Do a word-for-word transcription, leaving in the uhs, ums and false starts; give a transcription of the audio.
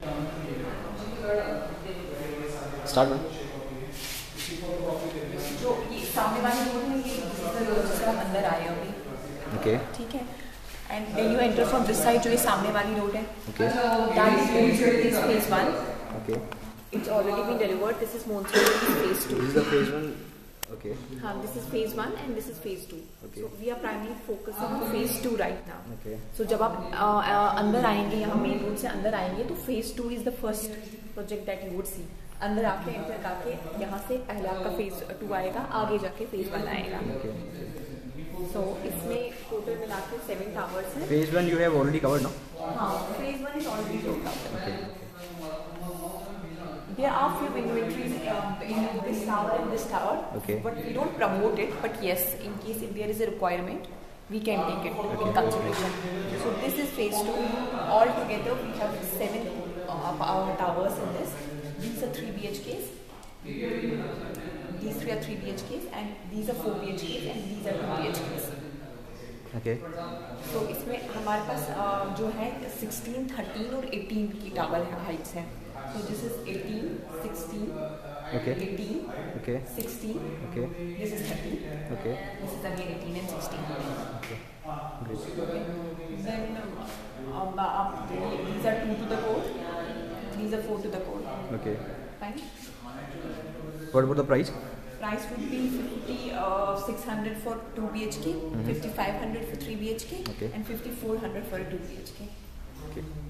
Start में जो ये सामने वाली रोड है, ये जिससे हम अंदर आए अभी, ओके ठीक है। And then you enter from this side, जो ये सामने वाली रोड है, okay that is monsoon phase one. Okay it's already been delivered. This is monsoon phase two. This is the phase one. Okay हाँ, this is phase one and this is phase two. Okay. So we are primary focusing on phase two right now. Okay so जब आप uh, uh, अंदर आएंगे, यहाँ main road से अंदर आएंगे, तो phase two is the first project that you would see. अंदर आके एंटर करके यहाँ से पहले आपका फेज टू आएगा, आगे जाके फेज वन आएगा। ओके सो इसमें टोटल मिला के सेवन टावर्स हैं। Phase one you have already covered ना? हाँ, phase one is already sold out. There are few inventories um, in this tower and this tower, Okay. but we don't promote it. But yes, in case if there is a requirement, we can take it Okay. in consideration. So this is phase two. All together, we have seven uh, uh, towers in this. These are three B H Ks. These three are three B H Ks, and these are four B H Ks, and these are two B H Ks. Okay तो इसमें हमारे पास uh, जो है sixteen, thirteen और eighteen की tower heights हैं। So this is eighteen, sixteen, Okay. eighteen, okay sixteen. Okay This is thirteen. Okay This is again eighteen and sixteen. Okay great Okay. Then um, um, uh, these are two to the core. These are four to the core. Okay Fine. What about the price? Price would be fifty, uh, six hundred for two B H K, Mhm. fifty-five hundred for three B H K, Okay. and fifty-four hundred for a two B H K. Okay